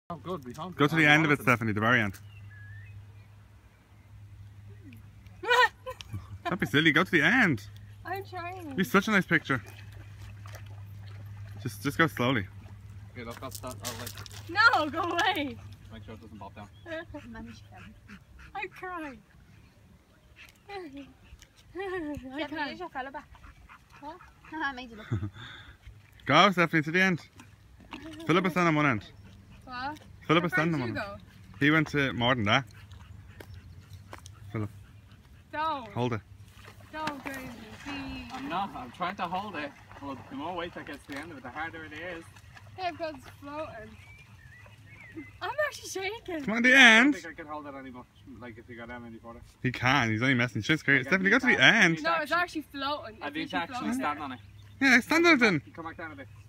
Oh, good. We can't Go to the end of it, Stephanie, the very end. Don't be silly, go to the end. I'm trying. Be such a nice picture. Just go slowly. Okay, that's that. Oh, wait. No, go away. Make sure it doesn't pop down. I cried. I can't. Go, Stephanie, to the end. Philip is standing on one end. What? Philip is standing on one end. He went to more than that. Philip. Don't. Hold it. Don't, crazy. I'm not. I'm trying to hold it. Well, the more weight that gets to the end of it, the harder it is. Yeah, because it's floating. I'm actually shaking. Come on, the I don't end. think I can hold it any much. Like if you got down any further. He can. He's only messing. Shit's great. Okay, Stephanie, go to the end. No, it's actually floating. I need to actually stand on it. Yeah, stand on it then. Come back down a bit.